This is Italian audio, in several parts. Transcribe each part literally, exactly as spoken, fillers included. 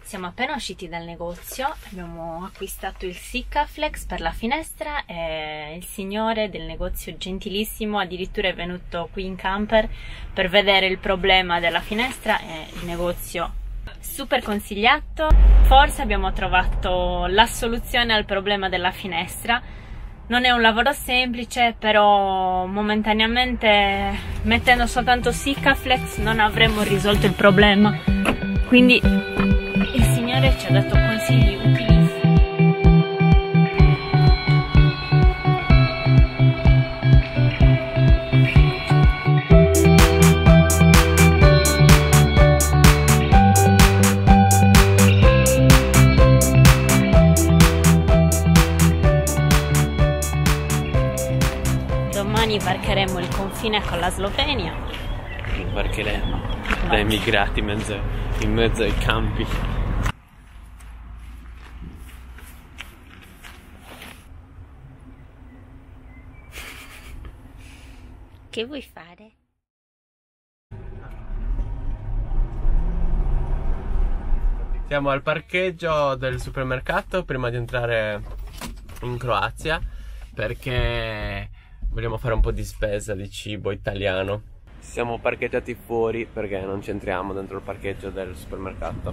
Siamo appena usciti dal negozio, abbiamo acquistato il Sikaflex per la finestra e il signore del negozio gentilissimo addirittura è venuto qui in camper per vedere il problema della finestra e il negozio super consigliato. Forse abbiamo trovato la soluzione al problema della finestra. Non è un lavoro semplice, però momentaneamente mettendo soltanto Sikaflex non avremmo risolto il problema. Quindi il signore ci ha dato consigli utilissimi. Domani varcheremo il confine con la Slovenia. Varcheremo da immigrati in mezzo, in mezzo ai campi. Che vuoi fare? Siamo al parcheggio del supermercato prima di entrare in Croazia perché vogliamo fare un po' di spesa di cibo italiano. Siamo parcheggiati fuori perché non ci entriamo dentro il parcheggio del supermercato.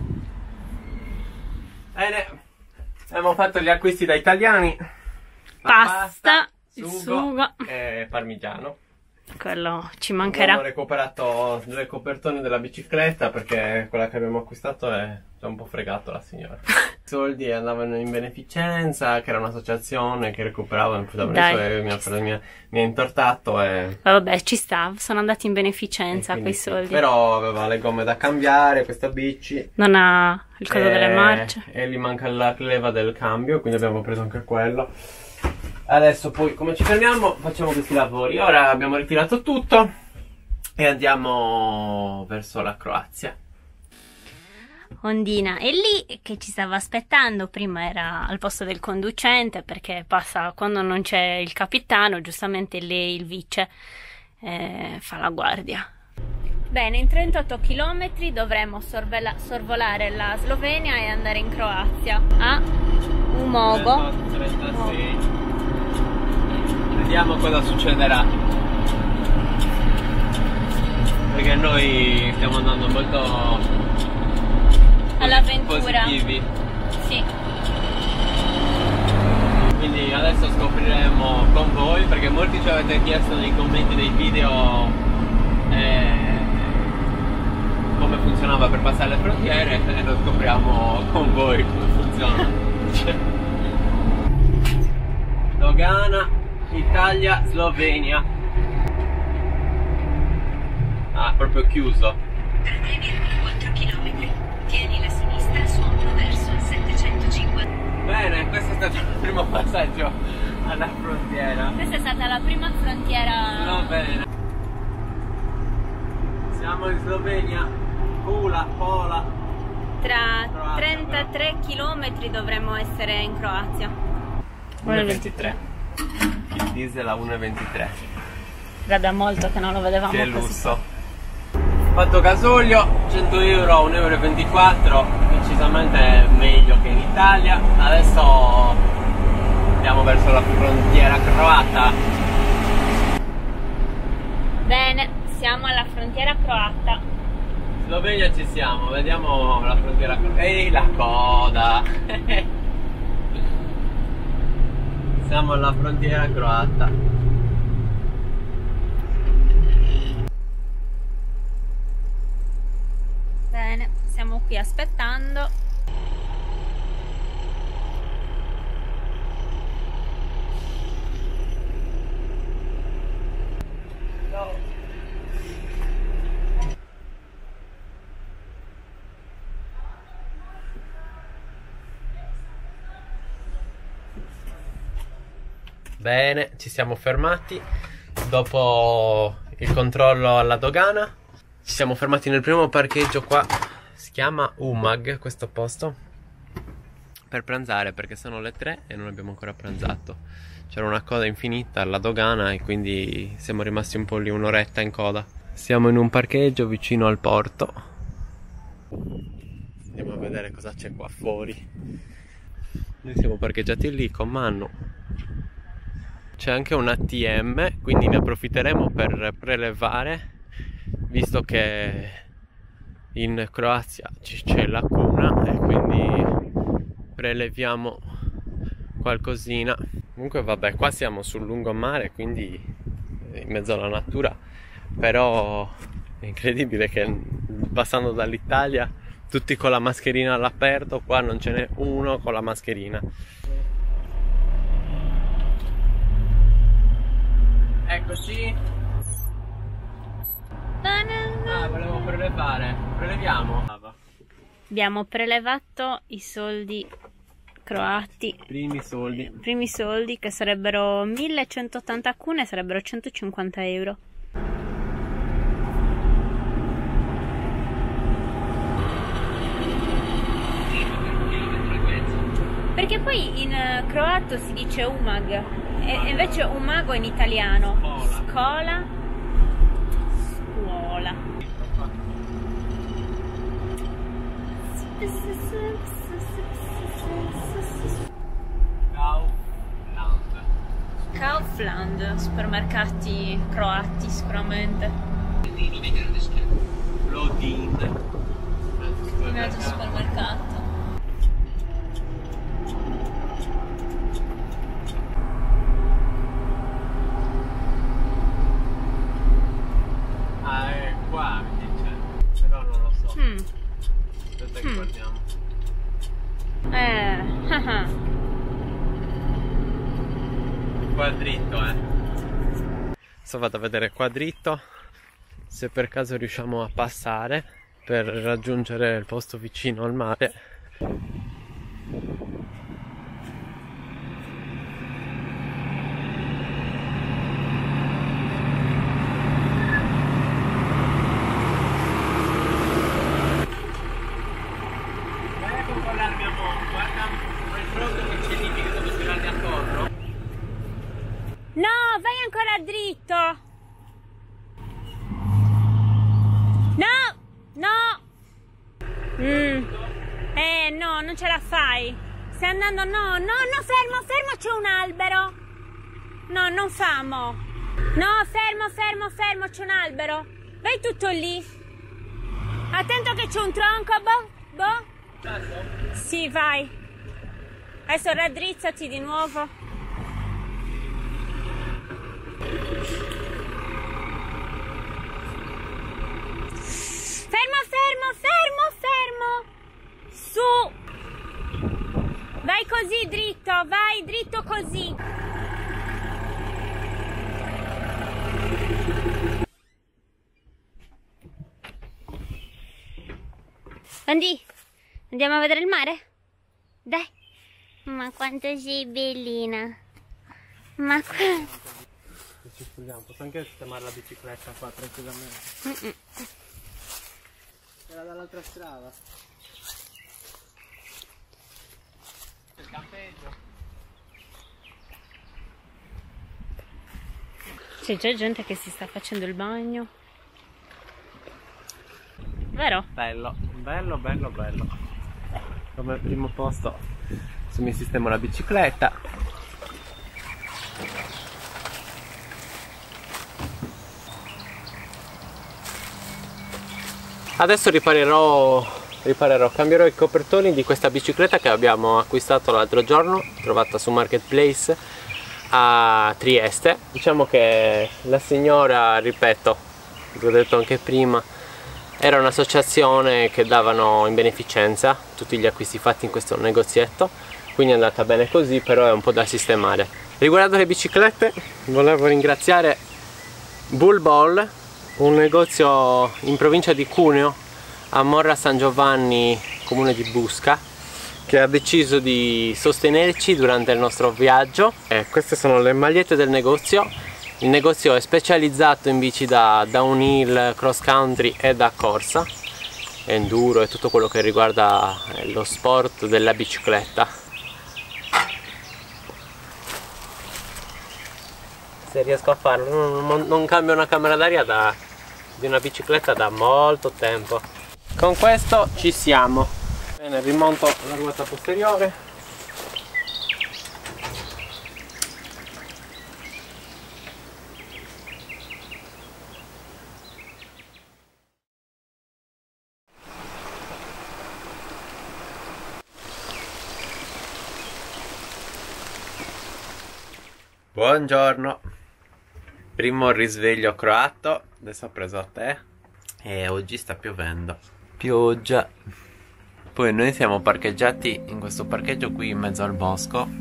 Bene, abbiamo fatto gli acquisti da italiani. Pasta, pasta il sugo, sugo e parmigiano. Quello ci mancherà. Abbiamo recuperato due copertoni della bicicletta perché quella che abbiamo acquistato è già un po' fregato la signora. I soldi andavano in beneficenza, che era un'associazione che recuperava il protagonista e mi ha, mi, ha, mi ha intortato e... Vabbè, ci sta, sono andati in beneficenza quei soldi. Però aveva le gomme da cambiare, questa bici. Non ha il coso e... delle marce. E gli manca la leva del cambio, quindi abbiamo preso anche quello. Adesso poi come ci fermiamo facciamo questi lavori. Ora abbiamo ritirato tutto e andiamo verso la Croazia. Ondina è lì che ci stava aspettando, prima era al posto del conducente perché passa quando non c'è il capitano, giustamente lei il vice eh, fa la guardia. Bene, in trentotto chilometri dovremo sorvolare la Slovenia e andare in Croazia a Umogo. trentasei. Vediamo cosa succederà, perché noi stiamo andando molto all'avventura. Positivi. Sì. Quindi adesso scopriremo con voi, perché molti ci avete chiesto nei commenti dei video eh, come funzionava per passare le frontiere e lo scopriamo con voi come funziona. Dogana Italia, Slovenia. Ah, proprio chiuso. Tra tre virgola quattro chilometri. Tieni la sinistra su uno verso il settecentocinquanta. Bene, questo è stato il primo passaggio alla frontiera. Questa è stata la prima frontiera Slovenia. Siamo in Slovenia. Pula, Pola. Tra Croazia, trentatré chilometri dovremmo essere in Croazia. uno e ventitré. Il diesel a uno e ventitré. Era da molto che non lo vedevamo Che così. lusso. Fatto gasolio, cento euro, un euro e ventiquattro, decisamente meglio che in Italia. Adesso andiamo verso la frontiera croata. Bene, siamo alla frontiera croata. Slovenia ci siamo, vediamo la frontiera croata. Ehi, la coda! Siamo alla frontiera croata. Bene, siamo qui aspettando. Bene, ci siamo fermati dopo il controllo alla dogana. Ci siamo fermati nel primo parcheggio qua, si chiama Umag questo posto, per pranzare perché sono le tre e non abbiamo ancora pranzato. C'era una coda infinita alla dogana e quindi siamo rimasti un po' lì un'oretta in coda. Siamo in un parcheggio vicino al porto. Andiamo a vedere cosa c'è qua fuori. Noi siamo parcheggiati lì con Manu. C'è anche un A T M, quindi ne approfitteremo per prelevare, visto che in Croazia c'è la cuna, e quindi preleviamo qualcosina. Comunque vabbè, qua siamo sul lungomare, quindi in mezzo alla natura, però è incredibile che passando dall'Italia tutti con la mascherina all'aperto, qua non ce n'è uno con la mascherina. Eccoci. Ah, volevo prelevare. Preleviamo. Abbiamo prelevato i soldi croati. Primi soldi. Primi soldi che sarebbero millecentottanta kune, sarebbero centocinquanta euro. Perché poi in uh, croato si dice umag e invece umago in italiano. Scola. Scuola. Kaufland. Kaufland, supermercati croati sicuramente. Lodin. Un altro supermercato. Ah, è qua mi dice, però non lo so. Mm. Aspetta che Mm. guardiamo. Eh, haha. Qua dritto, eh. Adesso vado a vedere qua dritto se per caso riusciamo a passare per raggiungere il posto vicino al mare. No, vai ancora dritto. No, no. Mm. Eh, no, non ce la fai. Stai andando, no, no, no, fermo, fermo, c'è un albero. No, non famo. No, fermo, fermo, fermo, c'è un albero. Vai tutto lì. Attento che c'è un tronco, boh, boh. Sì, vai. Adesso raddrizzati di nuovo. Fermo, fermo, fermo, fermo. Su. Vai così dritto, vai dritto così. Andi, andiamo a vedere il mare? Dai. Ma quanto sei bellina. Ma qua... Ci scusiamo, posso anche sistemare la bicicletta qua tranquillamente? Mm-mm. Era dall'altra strada. Il campeggio. C'è già gente che si sta facendo il bagno. Vero? Bello, bello, bello, bello. Come primo posto, se mi sistemo la bicicletta. Adesso riparerò, riparerò, cambierò i copertoni di questa bicicletta che abbiamo acquistato l'altro giorno, trovata su Marketplace a Trieste. Diciamo che la signora, ripeto, vi ho detto anche prima, era un'associazione che davano in beneficenza tutti gli acquisti fatti in questo negozietto, quindi è andata bene così, però è un po' da sistemare. Riguardo le biciclette, volevo ringraziare Bull Ball, un negozio in provincia di Cuneo, a Morra San Giovanni, comune di Busca, che ha deciso di sostenerci durante il nostro viaggio. E queste sono le magliette del negozio. Il negozio è specializzato in bici da downhill, cross country e da corsa, enduro e tutto quello che riguarda lo sport della bicicletta. Se riesco a farlo, non, non, non cambio una camera d'aria da, di una bicicletta da molto tempo. Con questo ci siamo. Bene, rimonto la ruota posteriore. Buongiorno, primo risveglio croato, adesso ho preso a te e oggi sta piovendo, pioggia. Poi noi siamo parcheggiati in questo parcheggio qui in mezzo al bosco.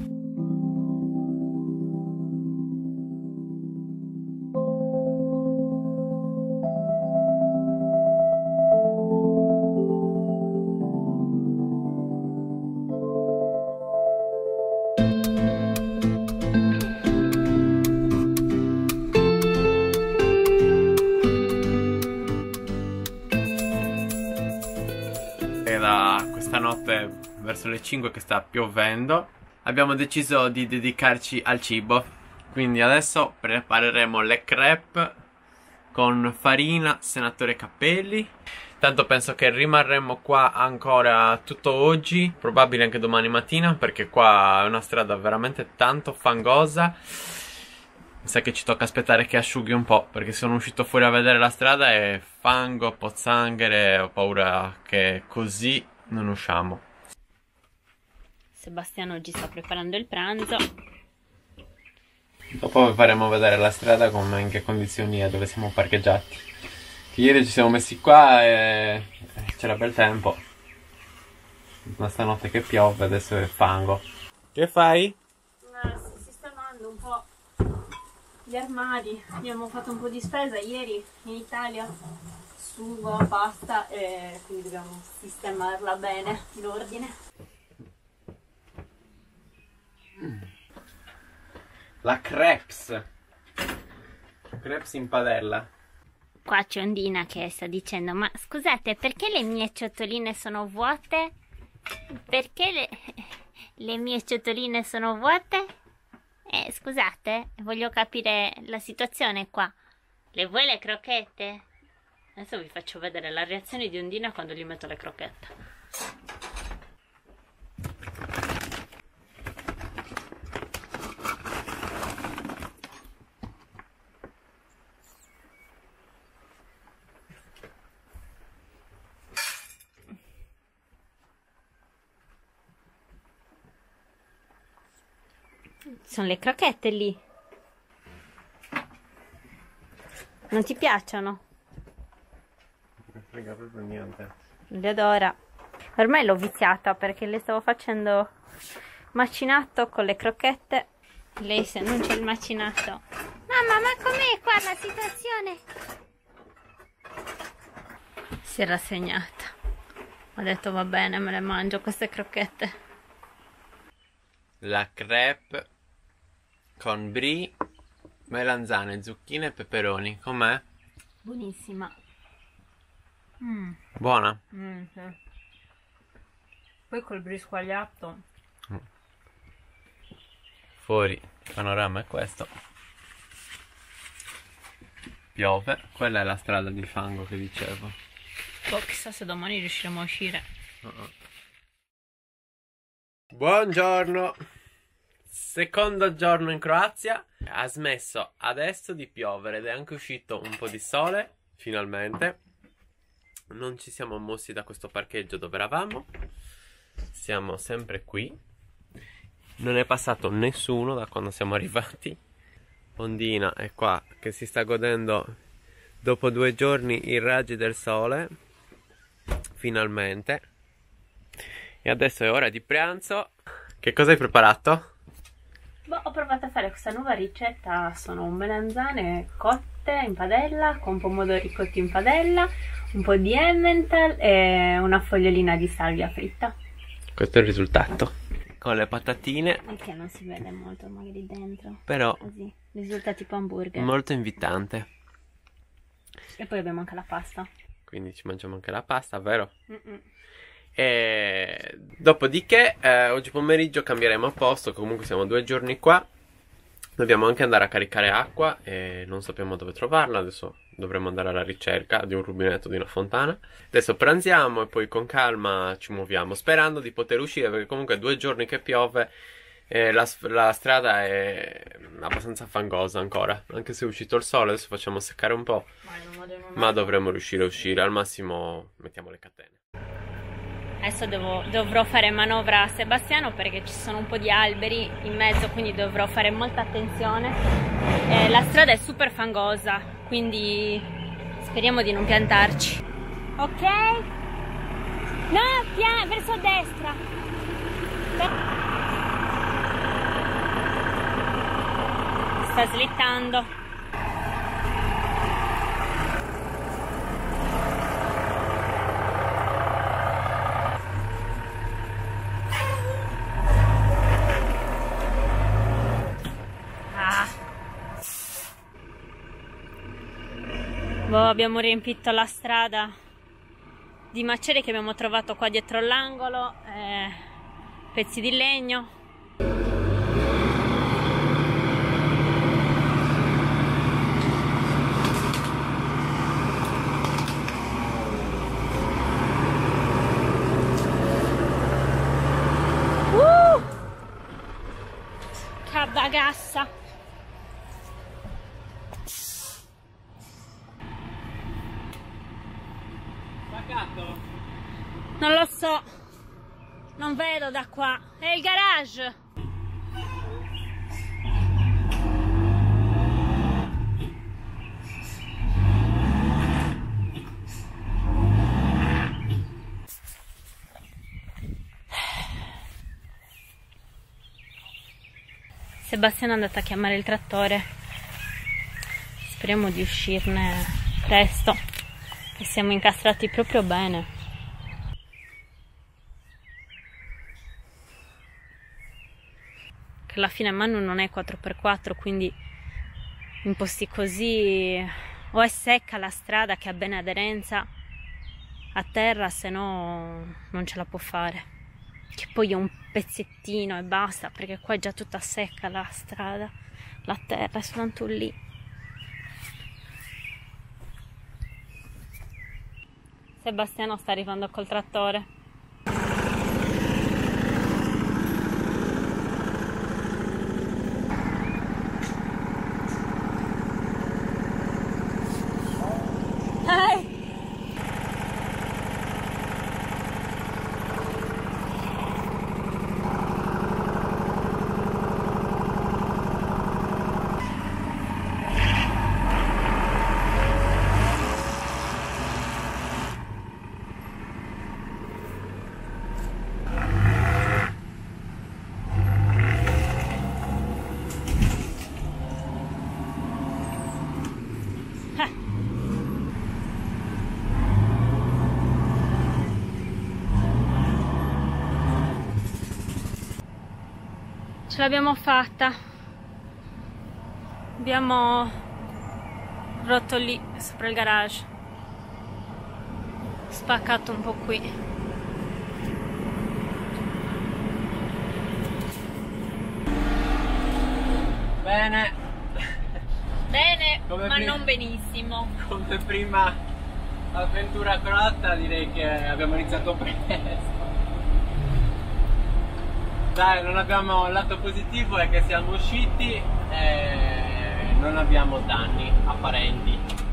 Da questa notte verso le cinque che sta piovendo abbiamo deciso di dedicarci al cibo, quindi adesso prepareremo le crepe con farina senatore Cappelli. Tanto penso che rimarremo qua ancora tutto oggi, probabile anche domani mattina, perché qua è una strada veramente tanto fangosa. Mi sa che ci tocca aspettare che asciughi un po', perché sono uscito fuori a vedere la strada e fango, pozzanghere, ho paura che così non usciamo. Sebastiano oggi sta preparando il pranzo. Dopo vi faremo vedere la strada come, in che condizioni è, dove siamo parcheggiati. Ieri ci siamo messi qua e c'era bel tempo, ma stanotte che piove, adesso è fango. Che fai? Eh, si sistemando un po' gli armadi, abbiamo fatto un po' di spesa ieri in Italia, sugo, pasta, e quindi dobbiamo sistemarla bene, in ordine. La crepes, crepes in padella. Qua c'è Ondina che sta dicendo: ma scusate, perché le mie ciotoline sono vuote? Perché le, le mie ciotoline sono vuote? Eh, scusate, voglio capire la situazione qua. Le vuoi le crocchette? Adesso vi faccio vedere la reazione di Ondina quando gli metto le crocchette. Sono le crocchette lì. Non ti piacciono? Non frega proprio niente. Le adora. Ormai l'ho viziata perché le stavo facendo macinato con le crocchette. Lei se non c'è il macinato. Mamma, ma com'è qua la situazione? Si è rassegnata. Ho detto va bene, me le mangio queste crocchette. La crepe con brie, melanzane, zucchine e peperoni. Com'è? Buonissima. Mm. Buona? Mm, sì. Poi col brie squagliato. Mm. Fuori il panorama è questo. Piove. Quella è la strada di fango che dicevo. Oh, chissà se domani riusciremo a uscire. Uh-uh. Buongiorno. Secondo giorno in Croazia. Ha smesso adesso di piovere ed è anche uscito un po' di sole, finalmente. Non ci siamo mossi da questo parcheggio dove eravamo. Siamo sempre qui. Non è passato nessuno da quando siamo arrivati. Ondina è qua che si sta godendo dopo due giorni i raggi del sole. Finalmente. E adesso è ora di pranzo. Che cosa hai preparato? Boh, ho provato a fare questa nuova ricetta. Sono melanzane cotte in padella con pomodori cotti in padella, un po' di Emmental e una fogliolina di salvia fritta. Questo è il risultato. Con le patatine. Anche non si vede molto magari dentro. Però così risulta tipo hamburger. Molto invitante. E poi abbiamo anche la pasta. Quindi ci mangiamo anche la pasta, vero? Mm-mm. E dopodiché eh, oggi pomeriggio cambieremo posto. Comunque siamo due giorni qua. Dobbiamo anche andare a caricare acqua e non sappiamo dove trovarla. Adesso dovremo andare alla ricerca di un rubinetto, di una fontana. Adesso pranziamo e poi con calma ci muoviamo, sperando di poter uscire, perché comunque due giorni che piove e la, la strada è abbastanza fangosa ancora. Anche se è uscito il sole, adesso facciamo seccare un po', ma dovremo riuscire a uscire. Al massimo mettiamo le catene. Adesso devo, dovrò fare manovra a Sebastiano perché ci sono un po' di alberi in mezzo, quindi dovrò fare molta attenzione. Eh, la strada è super fangosa, quindi speriamo di non piantarci. Ok? No, pian verso destra. Sta slittando. Boh, abbiamo riempito la strada di macerie che abbiamo trovato qua dietro l'angolo, eh, pezzi di legno. Uh! Che bagassa! Non lo so, non vedo da qua, è il garage. Sebastiano è andato a chiamare il trattore, speriamo di uscirne presto, che siamo incastrati proprio bene. Alla fine Manu non è quattro per quattro, quindi in posti così o è secca la strada che ha bene aderenza a terra, se no non ce la può fare, che poi è un pezzettino e basta, perché qua è già tutta secca la strada, la terra è soltanto lì. Sebastiano sta arrivando col trattore. Ce l'abbiamo fatta, abbiamo rotto lì sopra il garage, spaccato un po' qui. Bene, bene, come ma prima, non benissimo. Come prima avventura crotta, direi che abbiamo iniziato presto. Dai, non abbiamo, il lato positivo è che siamo usciti e non abbiamo danni apparenti.